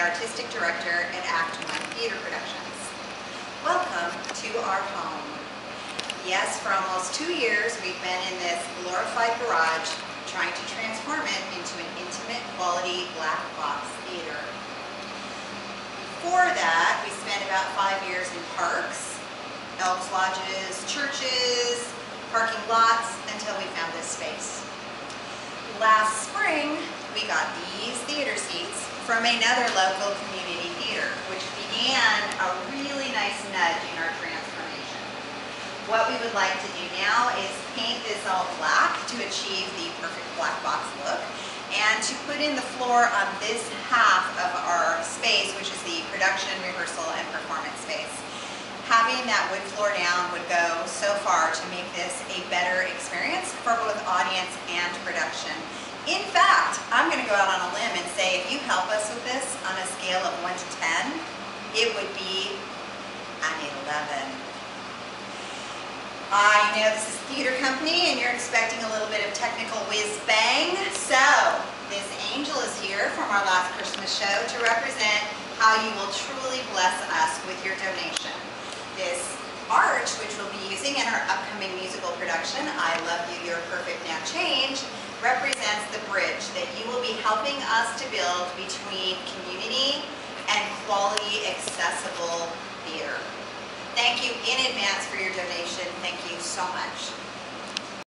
Artistic Director at Act One Theater Productions. Welcome to our home. Yes, for almost 2 years we've been in this glorified garage trying to transform it into an intimate, quality black box theater. Before that, we spent about 5 years in parks, Elks Lodges, churches, parking lots, until we found this space. Last spring, we got these theater seats from another local community theater, which began a really nice nudge in our transformation. What we would like to do now is paint this all black to achieve the perfect black box look, and to put in the floor on this half of our space, which is the production, rehearsal, and performance space. Having that wood floor down would go so far to make this a better experience for both audience and production. In fact, I'm going to go out on a limb and say if you help us with this on a scale of 1 to 10, it would be an 11. I know this is a theater company and you're expecting a little bit of technical whiz-bang, so this angel is here from our last Christmas show to represent how you will truly bless us with your donation. This arch, which we'll be using in our upcoming musical production, I Love You, You're Perfect, Now Change, represents the bridge that you will be helping us to build between community and quality, accessible theater. Thank you in advance for your donation. Thank you so much.